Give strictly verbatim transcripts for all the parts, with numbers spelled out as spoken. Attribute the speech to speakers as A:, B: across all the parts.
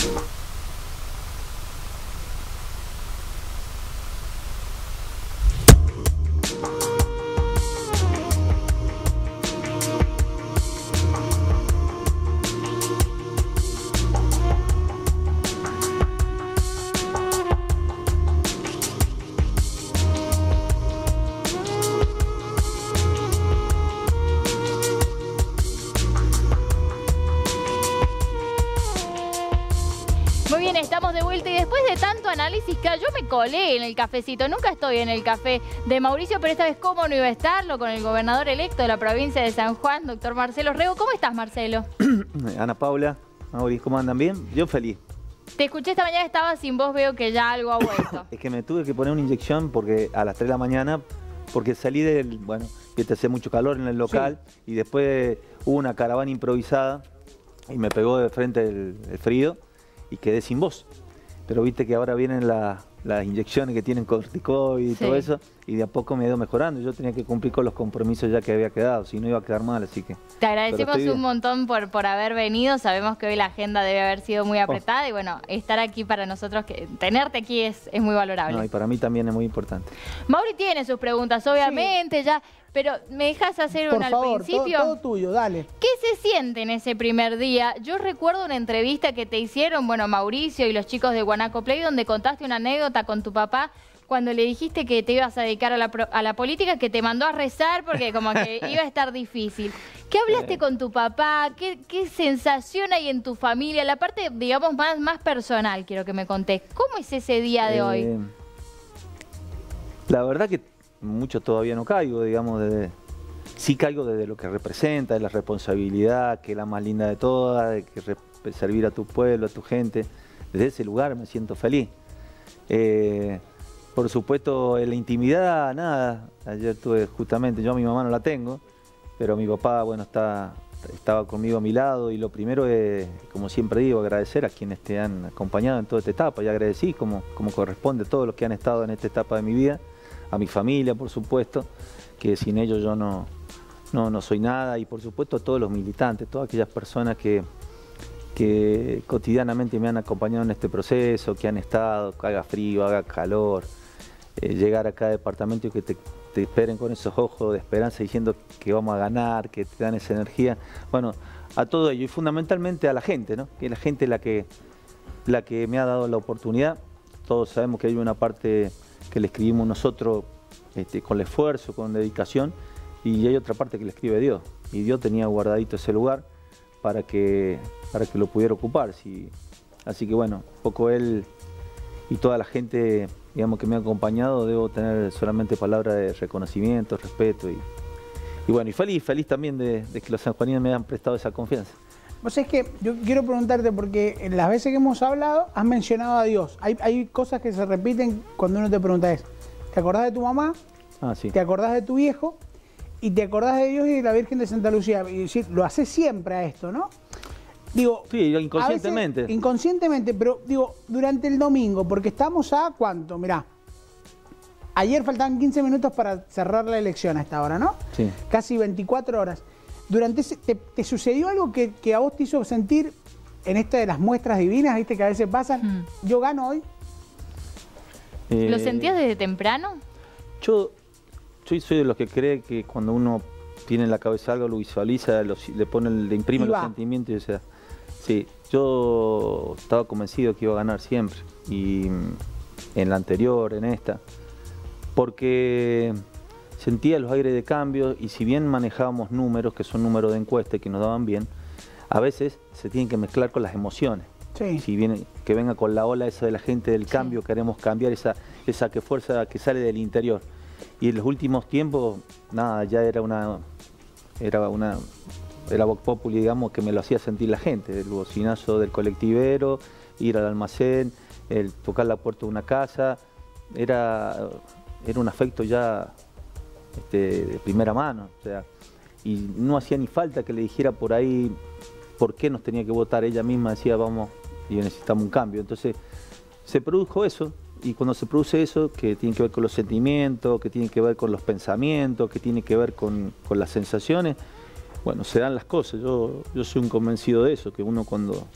A: Muy bien, estamos de vuelta y después de tanto análisis, que yo me colé en el cafecito. Nunca estoy en el café de Mauricio, pero esta vez cómo no iba a estarlo con el gobernador electo de la provincia de San Juan, doctor Marcelo Rego. ¿Cómo estás, Marcelo?
B: Ana Paula, Mauricio, ¿cómo andan? ¿Bien? Yo feliz.
A: Te escuché esta mañana, estaba sin voz, veo que ya algo ha vuelto.
B: Es que me tuve que poner una inyección porque a las tres de la mañana, porque salí del, bueno, que te hace mucho calor en el local, sí. Y después hubo una caravana improvisada y me pegó de frente el, el frío y quedé sin voz. Pero viste que ahora vienen la, las inyecciones que tienen corticoides y sí. Todo eso, y de a poco me he ido mejorando. Yo tenía que cumplir con los compromisos ya que había quedado, si no iba a quedar mal, así que...
A: Te agradecemos un montón por, por haber venido. Sabemos que hoy la agenda debe haber sido muy apretada, oh. Y bueno, estar aquí para nosotros, que tenerte aquí es, es muy valorable.
B: No, y para mí también es muy importante.
A: Mauri tiene sus preguntas, obviamente, sí. Ya... Pero me dejas hacer
C: Por
A: una
C: favor,
A: al principio.
C: Todo, todo tuyo, dale.
A: ¿Qué se siente en ese primer día? Yo recuerdo una entrevista que te hicieron, bueno, Mauricio y los chicos de Guanaco Play, donde contaste una anécdota con tu papá cuando le dijiste que te ibas a dedicar a la, a la política, que te mandó a rezar porque como que iba a estar difícil. ¿Qué hablaste eh. con tu papá? ¿Qué, ¿Qué sensación hay en tu familia? La parte, digamos, más, más personal quiero que me contés. ¿Cómo es ese día de eh, hoy?
B: La verdad que mucho todavía no caigo, digamos, de, sí caigo desde lo que representa, de la responsabilidad, que es la más linda de todas, de que servir a tu pueblo, a tu gente. Desde ese lugar me siento feliz. Eh, por supuesto, en la intimidad, nada. Ayer tuve justamente, yo a mi mamá no la tengo, pero mi papá, bueno, está, estaba conmigo a mi lado, y lo primero es, como siempre digo, agradecer a quienes te han acompañado en toda esta etapa, y agradecí como, como corresponde a todos los que han estado en esta etapa de mi vida. A mi familia, por supuesto, que sin ellos yo no, no, no soy nada, y por supuesto a todos los militantes, todas aquellas personas que, que cotidianamente me han acompañado en este proceso, que han estado, que haga frío, haga calor, eh, llegar a cada departamento y que te, te esperen con esos ojos de esperanza diciendo que vamos a ganar, que te dan esa energía. Bueno, a todo ello, y fundamentalmente a la gente, ¿no? Que es la gente la que, la que me ha dado la oportunidad. Todos sabemos que hay una parte que le escribimos nosotros este, con el esfuerzo, con dedicación, y hay otra parte que le escribe Dios, y Dios tenía guardadito ese lugar para que, para que lo pudiera ocupar. Sí. Así que bueno, un poco él y toda la gente, digamos, que me ha acompañado, debo tener solamente palabras de reconocimiento, respeto, y, y bueno, y feliz, feliz también de, de que los sanjuaninos me hayan prestado esa confianza.
C: Pues es que yo quiero preguntarte, porque en las veces que hemos hablado has mencionado a Dios. Hay, hay cosas que se repiten cuando uno te pregunta eso. ¿Te acordás de tu mamá?
B: Ah, sí.
C: ¿Te acordás de tu viejo? Y te acordás de Dios y de la Virgen de Santa Lucía. Y decir, lo haces siempre a esto, ¿no? Digo,
B: sí, inconscientemente.
C: Veces, inconscientemente, pero digo, durante el domingo, porque estamos a ¿cuánto? Mirá, ayer faltaban quince minutos para cerrar la elección a esta hora, ¿no?
B: Sí.
C: Casi veinticuatro horas. Durante ese, te, ¿Te sucedió algo que, que a vos te hizo sentir en esta de las muestras divinas, viste, que a veces pasan? Mm. ¿Yo gano hoy?
A: Eh, ¿Lo sentías desde temprano?
B: Yo, yo soy de los que cree que cuando uno tiene en la cabeza algo, lo visualiza, lo, le pone, le imprime los sentimientos. O sea, sí, yo estaba convencido que iba a ganar siempre, y en la anterior, en esta, porque sentía los aires de cambio, y si bien manejábamos números, que son números de encuesta y que nos daban bien, a veces se tienen que mezclar con las emociones. Sí. Si viene, que venga con la ola esa de la gente del cambio, sí. Queremos cambiar esa, esa que fuerza que sale del interior. Y en los últimos tiempos, nada, ya era una, era una, era Vox Populi, digamos, que me lo hacía sentir la gente, el bocinazo del colectivero, ir al almacén, el tocar la puerta de una casa, era, era un afecto ya Este, de primera mano, o sea, y no hacía ni falta que le dijera por ahí por qué nos tenía que votar. Ella misma decía, vamos, y necesitamos un cambio. Entonces se produjo eso, y cuando se produce eso, que tiene que ver con los sentimientos, que tiene que ver con los pensamientos, que tiene que ver con, con las sensaciones, bueno, se dan las cosas. Yo, yo soy un convencido de eso, que uno cuando,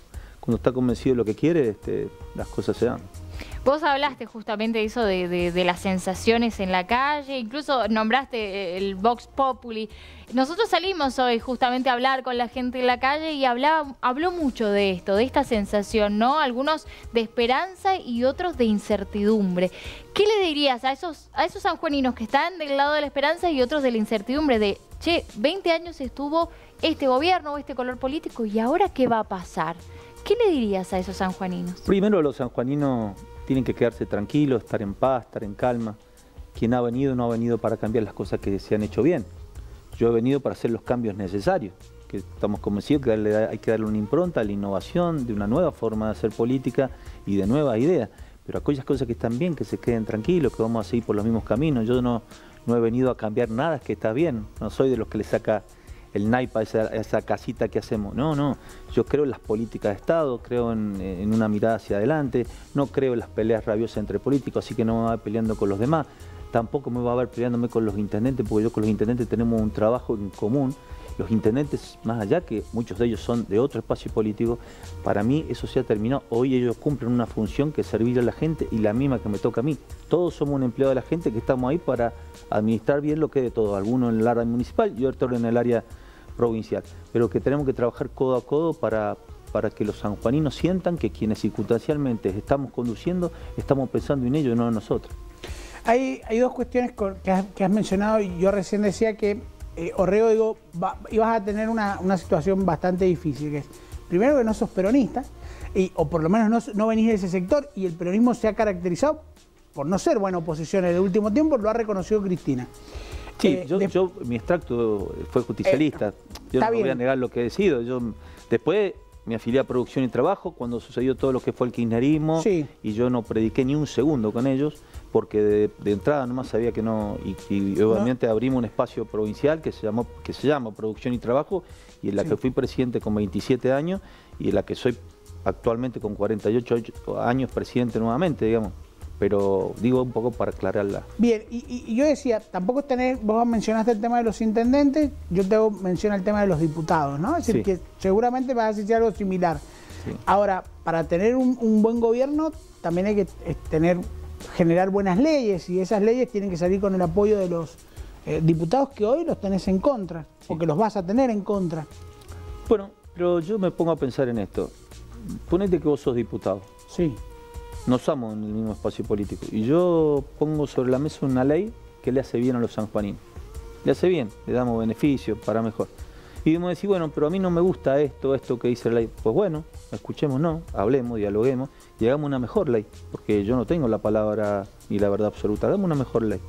B: cuando está convencido de lo que quiere, este, las cosas se dan.
A: Vos hablaste justamente de eso, de, de, de las sensaciones en la calle, incluso nombraste el Vox Populi. Nosotros salimos hoy justamente a hablar con la gente en la calle y hablaba, habló mucho de esto, de esta sensación, ¿no? Algunos de esperanza y otros de incertidumbre. ¿Qué le dirías a esos, a esos sanjuaninos que están del lado de la esperanza y otros de la incertidumbre de, che, veinte años estuvo este gobierno o este color político y ahora qué va a pasar? ¿Qué le dirías a esos sanjuaninos?
B: Primero, los sanjuaninos tienen que quedarse tranquilos, estar en paz, estar en calma. Quien ha venido no ha venido para cambiar las cosas que se han hecho bien. Yo he venido para hacer los cambios necesarios, que estamos convencidos que darle, hay que darle una impronta a la innovación, de una nueva forma de hacer política y de nuevas ideas. Pero aquellas cosas que están bien, que se queden tranquilos, que vamos a seguir por los mismos caminos. Yo no, no he venido a cambiar nada que está bien. No soy de los que le saca el naipe a esa, a esa casita que hacemos. No, no. Yo creo en las políticas de Estado, creo en, en una mirada hacia adelante, no creo en las peleas rabiosas entre políticos, así que no me voy a ver peleando con los demás. Tampoco me voy a ver peleándome con los intendentes, porque yo con los intendentes tenemos un trabajo en común. Los intendentes, más allá que muchos de ellos son de otro espacio político, para mí eso se ha terminado. Hoy ellos cumplen una función que es servir a la gente y la misma que me toca a mí. Todos somos un empleado de la gente que estamos ahí para administrar bien lo que es de todo. Algunos en el área municipal y otros en el área provincial, pero que tenemos que trabajar codo a codo para, para que los sanjuaninos sientan que quienes circunstancialmente estamos conduciendo, estamos pensando en ellos y no en nosotros.
C: Hay, hay dos cuestiones que has, que has mencionado y yo recién decía que eh, Orrego, digo, va, ibas a tener una, una situación bastante difícil, que es, primero que no sos peronista, y, o por lo menos no, no venís de ese sector, y el peronismo se ha caracterizado por no ser buena oposición en el último tiempo, lo ha reconocido Cristina.
B: Sí,
C: eh,
B: yo,
C: de...
B: yo, mi extracto fue justicialista, eh, yo no voy a negar lo que he sido. Yo, después me afilié a Producción y Trabajo cuando sucedió todo lo que fue el kirchnerismo, sí. Y yo no prediqué ni un segundo con ellos, porque de, de entrada nomás sabía que no, y, y obviamente no. Abrimos un espacio provincial que se, llamó, que se llama Producción y Trabajo, y en la sí. que fui presidente con veintisiete años, y en la que soy actualmente con cuarenta y ocho años presidente nuevamente, digamos. Pero digo un poco para aclararla.
C: Bien, y, y yo decía, tampoco es tener, vos mencionaste el tema de los intendentes, yo te menciono el tema de los diputados, ¿no? Es decir, sí. que seguramente vas a decir algo similar. Sí. Ahora, para tener un, un buen gobierno, también hay que tener, generar buenas leyes, y esas leyes tienen que salir con el apoyo de los eh, diputados que hoy los tenés en contra, sí. o que los vas a tener en contra.
B: Bueno, pero yo me pongo a pensar en esto. Ponete que vos sos diputado.
C: Sí.
B: No estamos en el mismo espacio político. Y yo pongo sobre la mesa una ley que le hace bien a los sanjuaninos. Le hace bien, le damos beneficios para mejor. Y vamos a decir, bueno, pero a mí no me gusta esto, esto que dice la ley. Pues bueno, escuchemos, no, hablemos, dialoguemos y hagamos una mejor ley. Porque yo no tengo la palabra ni la verdad absoluta. Hagamos una mejor ley.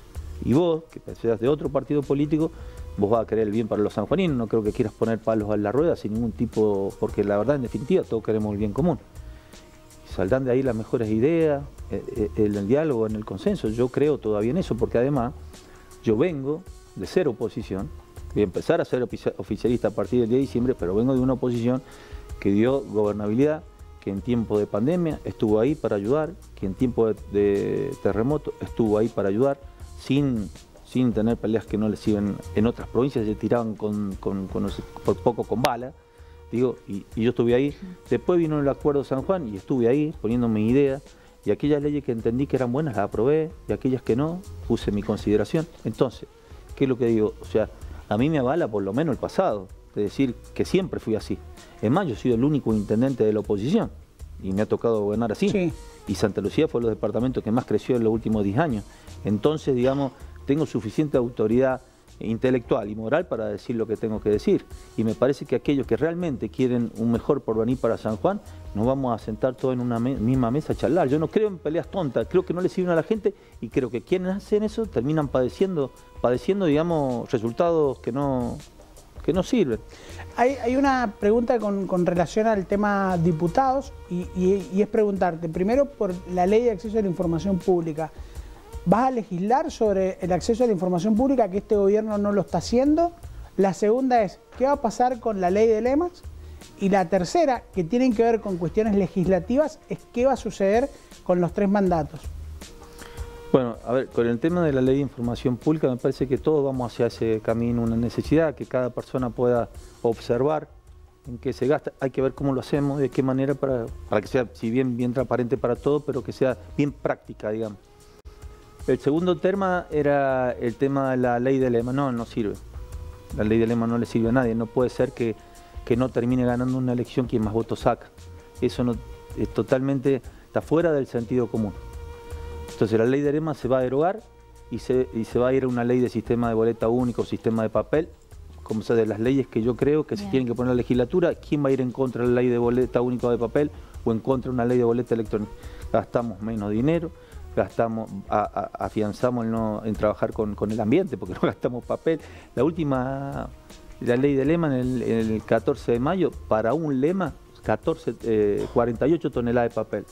B: Y vos, que seas de otro partido político, vos vas a querer el bien para los sanjuaninos. No creo que quieras poner palos a la rueda sin ningún tipo, porque la verdad, en definitiva, todos queremos el bien común. Saldrán de ahí las mejores ideas, en el diálogo, en el consenso. Yo creo todavía en eso, porque además yo vengo de ser oposición, voy a empezar a ser oficialista a partir del diez de diciembre, pero vengo de una oposición que dio gobernabilidad, que en tiempo de pandemia estuvo ahí para ayudar, que en tiempo de, de terremoto estuvo ahí para ayudar, sin, sin tener peleas que no les sirven. En otras provincias se tiraban con, con, con, por poco con bala. Digo, y, y yo estuve ahí. Después vino el Acuerdo San Juan y estuve ahí poniendo mi idea, y aquellas leyes que entendí que eran buenas las aprobé, y aquellas que no puse en mi consideración. Entonces, ¿qué es lo que digo? O sea, a mí me avala por lo menos el pasado, de decir que siempre fui así. Es más, yo he sido el único intendente de la oposición y me ha tocado gobernar así. Sí. Y Santa Lucía fue el departamento que más creció en los últimos diez años. Entonces, digamos, tengo suficiente autoridad intelectual y moral para decir lo que tengo que decir, y me parece que aquellos que realmente quieren un mejor porvenir para San Juan, nos vamos a sentar todos en una me misma mesa a charlar. Yo no creo en peleas tontas, creo que no le sirven a la gente, y creo que quienes hacen eso terminan padeciendo, padeciendo digamos, resultados que no, que no sirven.
C: Hay, hay una pregunta con, con relación al tema diputados, y, y, y es preguntarte, primero por la ley de acceso a la información pública. ¿Vas a legislar sobre el acceso a la información pública, que este gobierno no lo está haciendo? La segunda es, ¿qué va a pasar con la ley de lemas? Y la tercera, que tienen que ver con cuestiones legislativas, es qué va a suceder con los tres mandatos.
B: Bueno, a ver, con el tema de la ley de información pública, me parece que todos vamos hacia ese camino, una necesidad que cada persona pueda observar en qué se gasta, hay que ver cómo lo hacemos, de qué manera para, para que sea, si bien, bien transparente para todo, pero que sea bien práctica, digamos. El segundo tema era el tema de la ley de lema. No, no sirve. La ley de lema no le sirve a nadie. No puede ser que, que no termine ganando una elección quien más votos saca. Eso no, es totalmente, está fuera del sentido común. Entonces la ley de lema se va a derogar y se, y se va a ir a una ley de sistema de boleta único, sistema de papel, como sea, de las leyes que yo creo que Bien. se tienen que poner en la legislatura. ¿Quién va a ir en contra de la ley de boleta único de papel o en contra de una ley de boleta electrónica? Gastamos menos dinero, gastamos, a, a, afianzamos en, no, en trabajar con, con el ambiente, porque no gastamos papel. La última, la ley de lema en el, en el catorce de mayo, para un lema, catorce, eh, cuarenta y ocho toneladas de papel.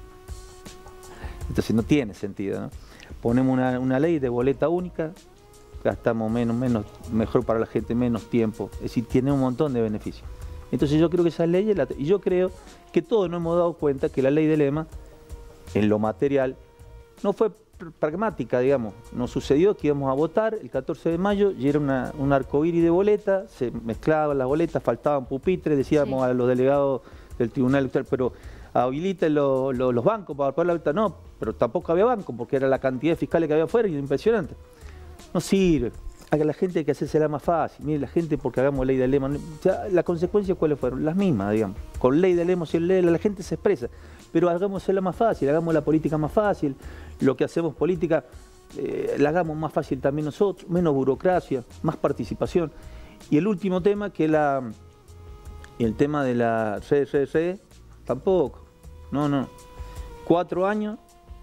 B: Entonces no tiene sentido, ¿no? Ponemos una, una ley de boleta única, gastamos menos, menos, mejor para la gente, menos tiempo, es decir, tiene un montón de beneficios. Entonces yo creo que esas leyes, y yo creo que todos nos hemos dado cuenta que la ley de lema, en lo material, no fue pragmática, digamos. Nos sucedió que íbamos a votar el catorce de mayo y era una, un arcoíris de boleta, se mezclaban las boletas, faltaban pupitres, decíamos sí. a los delegados del Tribunal Electoral, pero habiliten lo, lo, los bancos para poder la boleta. No, pero tampoco había banco porque era la cantidad de fiscales que había afuera y era impresionante. No sirve. A la gente hay que hacérsela más fácil. Mire, la gente, porque hagamos ley de lema, o sea, las consecuencias cuáles fueron, las mismas, digamos. Con ley de lema, si ley, la gente se expresa, pero hagámosla más fácil, hagamos la política más fácil, lo que hacemos política, eh, la hagamos más fácil también nosotros, menos burocracia, más participación. Y el último tema, que es la, el tema de la re, re, re, tampoco, no, no. Cuatro años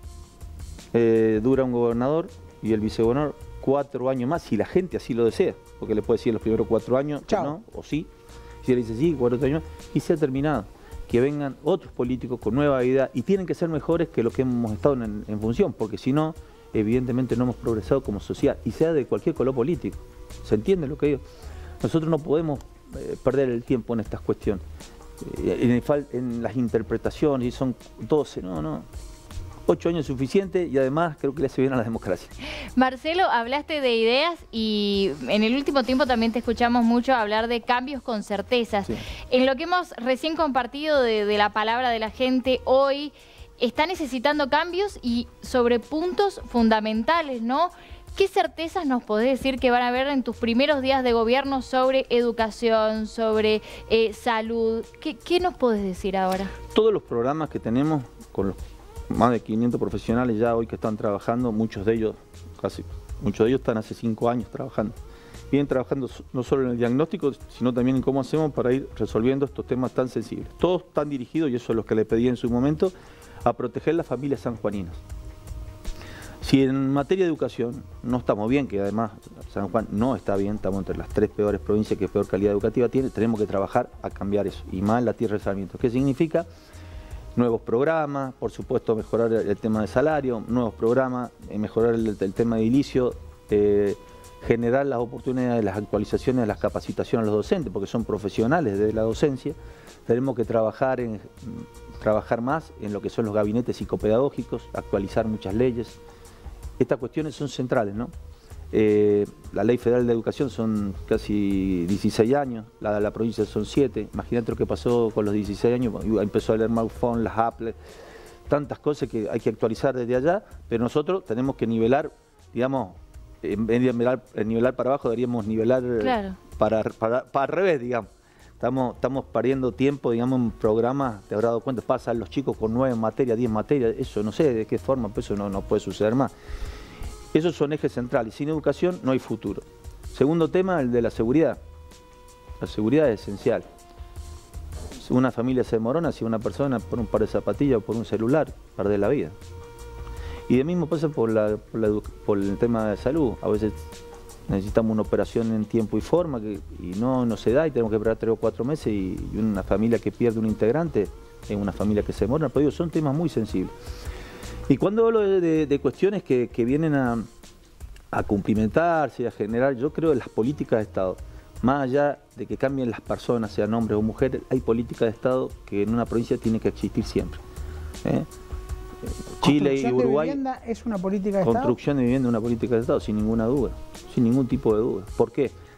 B: eh, dura un gobernador y el vicegobernador, cuatro años más, si la gente así lo desea, porque le puede decir los primeros cuatro años, no, o sí, si él dice sí, cuatro años más, y se ha terminado. Que vengan otros políticos con nueva vida y tienen que ser mejores que los que hemos estado en, en función, porque si no, evidentemente no hemos progresado como sociedad, y sea de cualquier color político. ¿Se entiende lo que digo? Nosotros no podemos eh, perder el tiempo en estas cuestiones, eh, en, el, en las interpretaciones, y son doce, no, no. Ocho años es suficiente y además creo que le hace bien a la democracia.
A: Marcelo, hablaste de ideas y en el último tiempo también te escuchamos mucho hablar de cambios con certezas. Sí. En lo que hemos recién compartido de, de la palabra de la gente hoy, está necesitando cambios y sobre puntos fundamentales, ¿no? ¿Qué certezas nos podés decir que van a haber en tus primeros días de gobierno sobre educación, sobre eh, salud? ¿Qué, qué nos podés decir ahora?
B: Todos los programas que tenemos con los más de quinientos profesionales ya hoy que están trabajando, muchos de ellos, casi, muchos de ellos están hace cinco años trabajando. Vienen trabajando no solo en el diagnóstico, sino también en cómo hacemos para ir resolviendo estos temas tan sensibles. Todos están dirigidos, y eso es lo que le pedí en su momento, a proteger las familias sanjuaninas. Si en materia de educación no estamos bien, que además San Juan no está bien, estamos entre las tres peores provincias que peor calidad educativa tiene, tenemos que trabajar a cambiar eso, y más en la tierra de Sarmiento. ¿Qué significa? Nuevos programas, por supuesto mejorar el tema de salario, nuevos programas, mejorar el, el tema de edilicio, eh, generar las oportunidades, las actualizaciones, las capacitaciones a los docentes, porque son profesionales de la docencia. Tenemos que trabajar, en, trabajar más en lo que son los gabinetes psicopedagógicos, actualizar muchas leyes. Estas cuestiones son centrales, ¿no? Eh, la Ley Federal de Educación son casi dieciséis años, la de la provincia son siete. Imagínate lo que pasó con los dieciséis años, empezó a leer smartphone, las Apple, tantas cosas que hay que actualizar desde allá, pero nosotros tenemos que nivelar, digamos, en vez de nivelar, nivelar para abajo, deberíamos nivelar claro. para, para, para al revés, digamos. Estamos, estamos pariendo tiempo, digamos, en programas, te habrás dado cuenta, pasan los chicos con nueve materias, diez materias, eso no sé de qué forma, pero eso no, no puede suceder más. Esos son ejes centrales. Sin educación no hay futuro. Segundo tema, el de la seguridad. La seguridad es esencial. Si una familia se demorona, si una persona por un par de zapatillas o por un celular, pierde la vida. Y de mismo pasa por, la, por, la, por el tema de salud. A veces necesitamos una operación en tiempo y forma que, y no, no se da y tenemos que esperar tres o cuatro meses y, y una familia que pierde un integrante es una familia que se demora. Pero digo, son temas muy sensibles. Y cuando hablo de, de, de cuestiones que, que vienen a, a cumplimentarse, a generar, yo creo en las políticas de Estado, más allá de que cambien las personas, sean hombres o mujeres, hay políticas de Estado que en una provincia tiene que existir siempre. ¿Eh? Chile y Uruguay.
C: ¿Construcción de vivienda es una política de
B: Estado? Construcción de vivienda es una política de Estado, sin ninguna duda, sin ningún tipo de duda. ¿Por qué?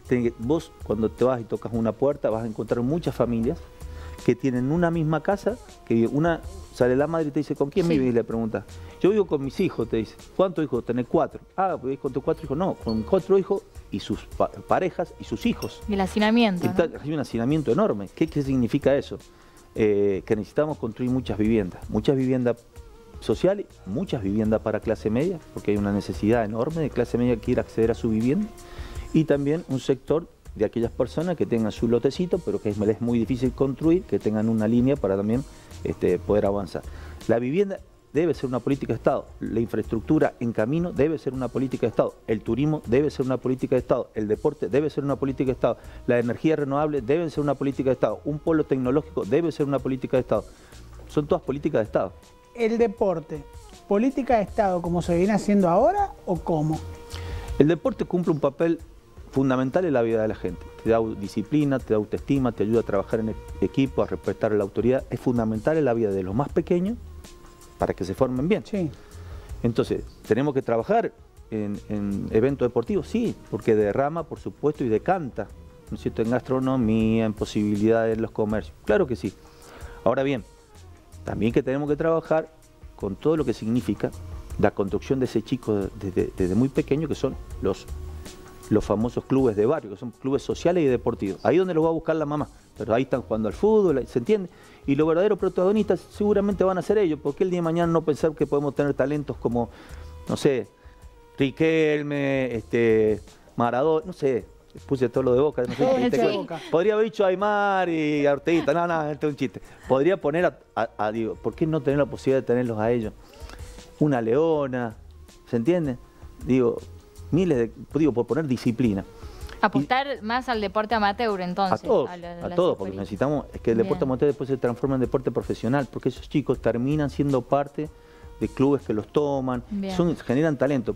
B: te, vos cuando te vas y tocas una puerta vas a encontrar muchas familias que tienen una misma casa, que una sale la madre y te dice, ¿con quién
A: Sí.
B: vives? Y le preguntas, yo vivo con mis hijos, te dice. ¿Cuántos hijos? Tenés cuatro. Ah, ¿vivís con tus cuatro hijos? No, con cuatro hijos y sus pa parejas y sus hijos.
A: Y el hacinamiento,
B: Y está-
A: ¿no?
B: hay un hacinamiento enorme. ¿Qué, qué significa eso? Eh, que necesitamos construir muchas viviendas, muchas viviendas sociales, muchas viviendas para clase media, porque hay una necesidad enorme de clase media que quiera acceder a su vivienda, y también un sector de aquellas personas que tengan su lotecito, pero que es, es muy difícil construir, que tengan una línea para también este, poder avanzar. La vivienda debe ser una política de Estado, la infraestructura en camino debe ser una política de Estado, el turismo debe ser una política de Estado, el deporte debe ser una política de Estado, la energía renovable debe ser una política de Estado, un polo tecnológico debe ser una política de Estado. Son todas políticas de Estado.
C: El deporte, ¿política de Estado como se viene haciendo ahora o cómo?
B: El deporte cumple un papel fundamental en la vida de la gente. Te da disciplina, te da autoestima, te ayuda a trabajar en equipo, a respetar a la autoridad. Es fundamental en la vida de los más pequeños para que se formen bien.
C: Sí.
B: Entonces, ¿tenemos que trabajar en, en eventos deportivos? Sí, porque derrama, por supuesto, y decanta, ¿no es cierto?, en gastronomía, en posibilidades en los comercios. Claro que sí. Ahora bien, también que tenemos que trabajar con todo lo que significa la construcción de ese chico desde, desde muy pequeño, que son los, los famosos clubes de barrio, que son clubes sociales y deportivos. Ahí es donde los va a buscar la mamá, pero ahí están jugando al fútbol, ¿se entiende? Y los verdaderos protagonistas seguramente van a ser ellos, porque el día de mañana no pensar que podemos tener talentos como, no sé, Riquelme, este, Maradona, no sé, puse todo lo de Boca, no sé,
C: Todo
B: te
C: hincha de
B: cuento.
C: Boca.
B: Podría haber dicho Aymar y Arteguita, no, no, esto es un chiste. Podría poner a, a- a- digo, ¿por qué no tener la posibilidad de tenerlos a ellos? Una Leona, ¿se entiende? Digo, miles de, digo, por poner disciplina.
A: Apostar más al deporte amateur, entonces.
B: A todos,
A: a lo-
B: a
A: las
B: todos, porque
A: escuelitas.
B: necesitamos, es que el deporte
A: Bien.
B: amateur después se transforma en deporte profesional, porque esos chicos terminan siendo parte de clubes que los toman,
A: Bien.
B: son, generan talento.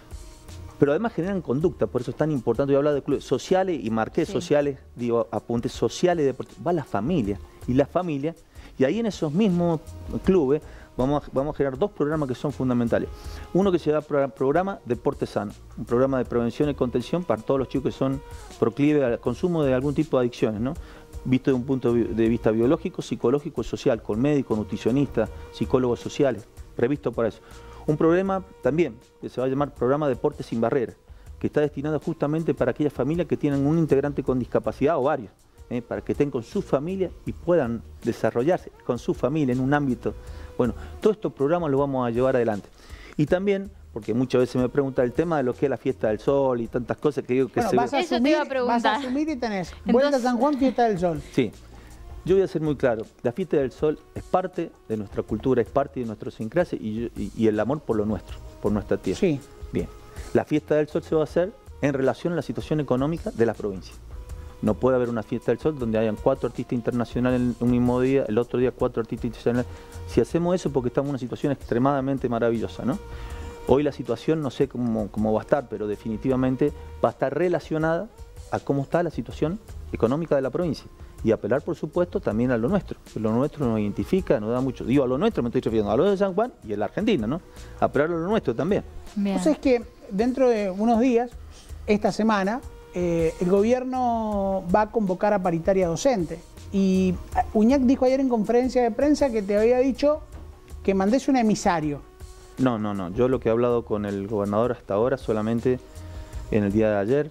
B: Pero además generan conducta, por eso es tan importante. Yo hablaba de clubes sociales y marqué
A: Sí.
B: sociales, digo, apuntes sociales y deportivos. Va la familia, y la familia, y ahí en esos mismos clubes vamos a, vamos a generar dos programas que son fundamentales. Uno que se llama pro- programa Deporte Sano, un programa de prevención y contención para todos los chicos que son proclives al consumo de algún tipo de adicciones, ¿no? Visto de un punto de vista biológico, psicológico y social, con médicos, nutricionistas, psicólogos sociales, previsto para eso. Un programa también que se va a llamar Programa Deporte Sin Barreras, que está destinado justamente para aquellas familias que tienen un integrante con discapacidad o varios, ¿eh? Para que estén con su familia y puedan desarrollarse con su familia en un ámbito. Bueno, todos estos programas los vamos a llevar adelante. Y también, porque muchas veces me preguntan el tema de lo que es la Fiesta del Sol y tantas cosas que digo que
C: Bueno,
B: se
C: vas a,
A: Eso te
C: asumir,
A: iba a preguntar.
C: vas a asumir y tenés
A: Entonces-
C: Vuelta a San Juan, Fiesta del Sol.
B: Sí, yo voy a ser muy claro, la Fiesta del Sol es parte de nuestra cultura, es parte de nuestra idiosincrasia y, yo- y- y el amor por lo nuestro, por nuestra tierra.
C: Sí.
B: Bien, la Fiesta del Sol se va a hacer en relación a la situación económica de la provincia. No puede haber una Fiesta del Sol donde hayan cuatro artistas internacionales en un mismo día, el otro día cuatro artistas internacionales. Si hacemos eso porque estamos en una situación extremadamente maravillosa, ¿no? Hoy la situación no sé cómo, cómo va a estar, pero definitivamente va a estar relacionada a cómo está la situación económica de la provincia. Y apelar, por supuesto, también a lo nuestro. Lo nuestro nos identifica, nos da mucho. Digo, a lo nuestro me estoy refiriendo, a lo de San Juan y a la Argentina, ¿no? Apelar a lo nuestro también.
A: Bien.
C: Entonces que dentro de unos días, esta semana, eh, el gobierno va a convocar a paritaria docente. Y Uñac dijo ayer en conferencia de prensa que te había dicho que mandés un emisario.
B: No, no, no. Yo lo que he hablado con el gobernador hasta ahora solamente en el día de ayer,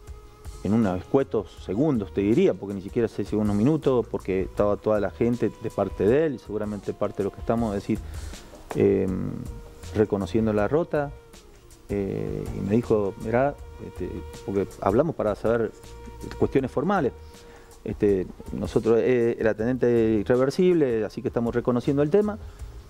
B: en unos escuetos segundos te diría, porque ni siquiera sé si unos minutos, porque estaba toda la gente de parte de él, seguramente parte de lo que estamos, es decir, eh, reconociendo la derrota, eh, y me dijo, mirá, este, porque hablamos para saber cuestiones formales, este, nosotros eh, era tenente irreversible, así que estamos reconociendo el tema.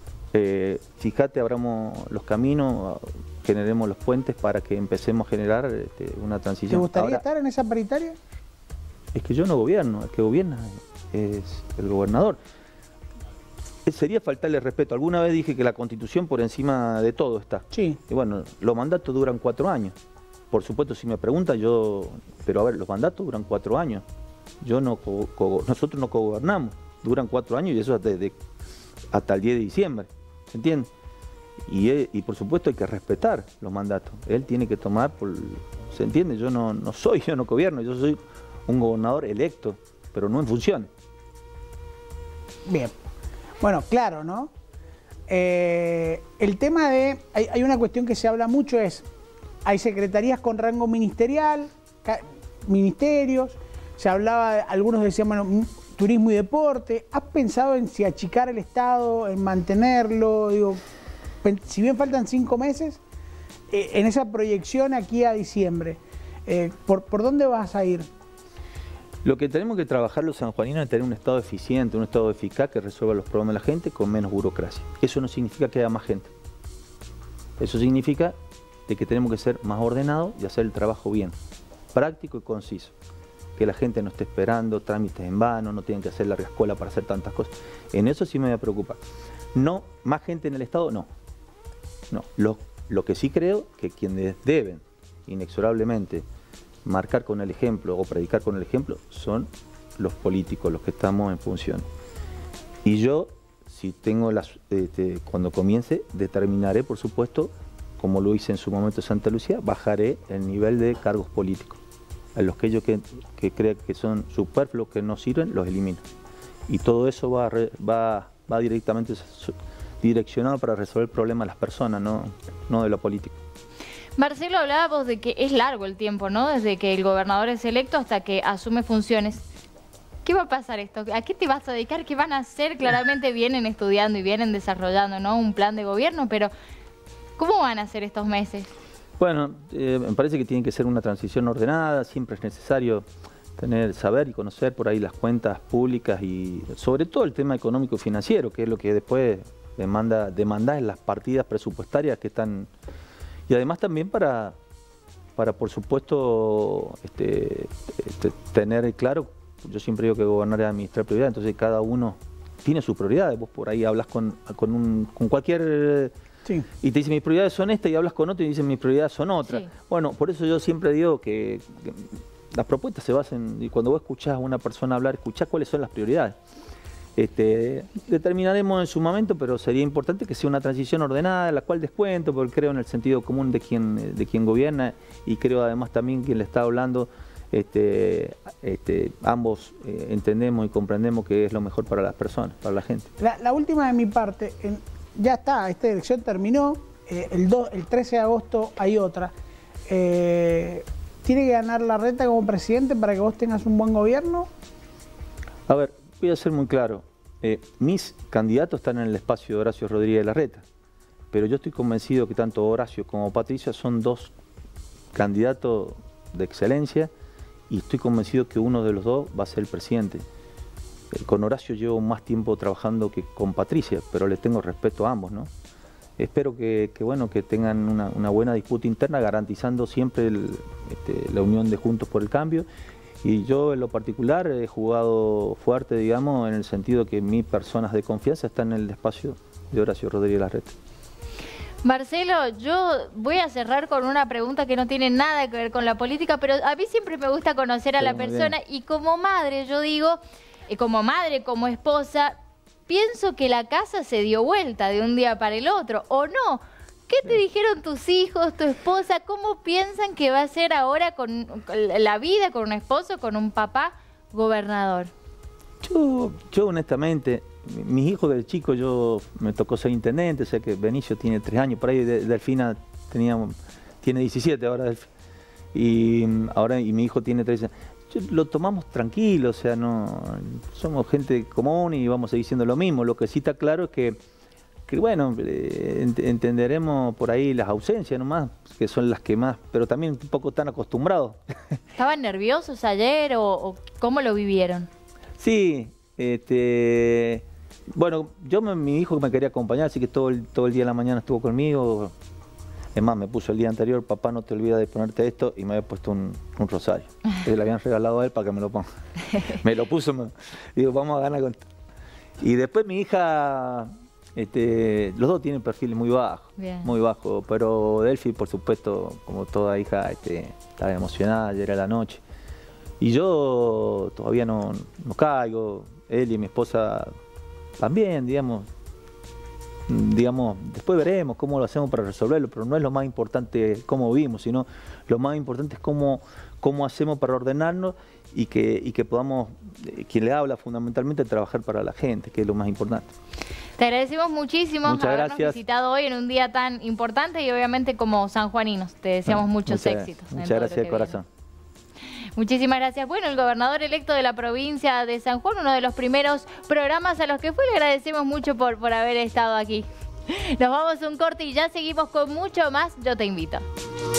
B: Eh, fíjate, abramos los caminos, generemos los puentes para que empecemos a generar este, una
C: ¿Te
B: transición.
C: gustaría
B: Ahora,
C: estar en esa paritaria?
B: es que yo no gobierno, el que gobierna es el gobernador. Eh, Sería faltarle respeto. Alguna vez dije que la Constitución por encima de todo está.
C: Sí.
B: Y bueno, los mandatos duran cuatro años. Por supuesto, si me preguntan, yo... Pero a ver, los mandatos duran cuatro años. Yo no co- co- nosotros no cogobernamos. Duran cuatro años y eso hasta, de- hasta el diez de diciembre. ¿Se entiende? Y, eh, y por supuesto hay que respetar los mandatos. Él tiene que tomar por, ¿se entiende? Yo no, no soy, yo no gobierno, yo soy un gobernador electo, pero no en funciones.
C: Bien. Bueno, claro, ¿no? Eh, el tema de... Hay, hay una cuestión que se habla mucho, es... Hay secretarías con rango ministerial, ministerios, se hablaba, algunos decían, bueno, turismo y deporte. ¿Has pensado en si achicar el Estado, en mantenerlo? Digo, si bien faltan cinco meses, eh, en esa proyección aquí a diciembre, eh, ¿por, ¿por dónde vas a ir?
B: Lo que tenemos que trabajar los sanjuaninos es tener un Estado eficiente, un Estado eficaz que resuelva los problemas de la gente con menos burocracia. Eso no significa que haya más gente. Eso significa de que tenemos que ser más ordenados y hacer el trabajo bien, práctico y conciso. Que la gente no esté esperando trámites en vano, no tienen que hacer larga escuela para hacer tantas cosas. En eso sí me voy a preocupar. No, más gente en el Estado, no. No. Lo, lo que sí creo que quienes deben inexorablemente marcar con el ejemplo o predicar con el ejemplo son los políticos, los que estamos en función. Y yo, si tengo las, este, cuando comience, determinaré, por supuesto, como lo hice en su momento en Santa Lucía, bajaré el nivel de cargos políticos. A los que ellos que, que crean que son superfluos, que no sirven, los elimino. Y todo eso va, re, va, va directamente direccionado para resolver el problema de las personas, no, no de la política.
A: Marcelo, hablábamos de que es largo el tiempo, ¿no? Desde que el gobernador es electo hasta que asume funciones. ¿Qué va a pasar esto? ¿A qué te vas a dedicar? ¿Qué van a hacer? Claramente vienen estudiando y vienen desarrollando, ¿no?, un plan de gobierno, pero ¿cómo van a ser estos meses?
B: Bueno, eh, me parece que tiene que ser una transición ordenada, siempre es necesario tener, saber y conocer por ahí las cuentas públicas y sobre todo el tema económico y financiero, que es lo que después demanda, demanda en las partidas presupuestarias que están... Y además también para, para por supuesto, este, este, tener claro, yo siempre digo que gobernar es administrar prioridades, entonces cada uno tiene sus prioridades, vos por ahí hablas con, con, un, con cualquier... Sí. Y te dicen mis prioridades son estas y hablas con otro y dicen mis prioridades son otras. Sí. Bueno, por eso yo siempre digo que, que las propuestas se basan, y cuando vos escuchás a una persona hablar, escuchás cuáles son las prioridades. Este, determinaremos en su momento, pero sería importante que sea una transición ordenada, la cual descuento, porque creo en el sentido común de quien, de quien gobierna y creo además también quien le está hablando, este, este, ambos eh, entendemos y comprendemos que es lo mejor para las personas, para la gente.
C: La, la última de mi parte, en, ya está, esta elección terminó, eh, el, do, el trece de agosto hay otra. Eh, ¿Tiene que ganar Larreta como presidente para que vos tengas un buen gobierno?
B: A ver, voy a ser muy claro. Eh, mis candidatos están en el espacio de Horacio Rodríguez Larreta, pero yo estoy convencido que tanto Horacio como Patricia son dos candidatos de excelencia y estoy convencido que uno de los dos va a ser el presidente. Eh, con Horacio llevo más tiempo trabajando que con Patricia, pero les tengo respeto a ambos, ¿no? Espero que, que, bueno, que tengan una, una buena disputa interna, garantizando siempre el, este, la unión de Juntos por el Cambio. Y yo en lo particular he jugado fuerte, digamos, en el sentido que mis personas de confianza están en el espacio de Horacio Rodríguez Larreta.
A: Marcelo, yo voy a cerrar con una pregunta que no tiene nada que ver con la política, pero a mí siempre me gusta conocer a sí, la persona y como madre, yo digo, eh, como madre, como esposa, pienso que la casa se dio vuelta de un día para el otro, ¿o no? ¿Qué te dijeron tus hijos, tu esposa? ¿Cómo piensan que va a ser ahora con, con la vida, con un esposo, con un papá gobernador?
B: Yo, yo honestamente, mis hijos del chico, yo me tocó ser intendente, o sea que Benicio tiene tres años, por ahí Delfina tenía, tiene diecisiete ahora, Delfina, y ahora y mi hijo tiene trece años. Yo, lo tomamos tranquilo, o sea, no somos gente común y vamos a seguir siendo lo mismo. Lo que sí está claro es que que bueno, eh, ent entenderemos por ahí las ausencias nomás, que son las que más, pero también un poco tan acostumbrados.
A: ¿Estaban nerviosos ayer o, o cómo lo vivieron?
B: Sí, este, bueno, yo me, mi hijo me quería acompañar, así que todo el, todo el día de la mañana estuvo conmigo. Es más, me puso el día anterior, papá, no te olvides de ponerte esto, y me había puesto un, un rosario. Que le habían regalado a él para que me lo ponga. Me lo puso, me, digo, vamos a ganar con... Y después mi hija... Este, los dos tienen perfiles muy bajos, Bien. muy bajos, pero Delphi, por supuesto, como toda hija, este, estaba emocionada, ayer era la noche. Y yo todavía no, no caigo, él y mi esposa también, digamos. digamos, después veremos cómo lo hacemos para resolverlo, pero no es lo más importante cómo vivimos, sino lo más importante es cómo, cómo hacemos para ordenarnos y que, y que podamos, eh, quien le habla fundamentalmente, trabajar para la gente, que es lo más importante.
A: Te agradecemos muchísimo
B: Muchas
A: habernos
B: gracias.
A: visitado hoy en un día tan importante y obviamente como sanjuaninos. Te deseamos
B: Bueno,
A: muchos
B: muchas,
A: éxitos.
B: Muchas gracias de corazón.
A: Muchísimas gracias. Bueno, el gobernador electo de la provincia de San Juan, uno de los primeros programas a los que fue, le agradecemos mucho por, por haber estado aquí. Nos vamos a un corte y ya seguimos con mucho más. Yo te invito.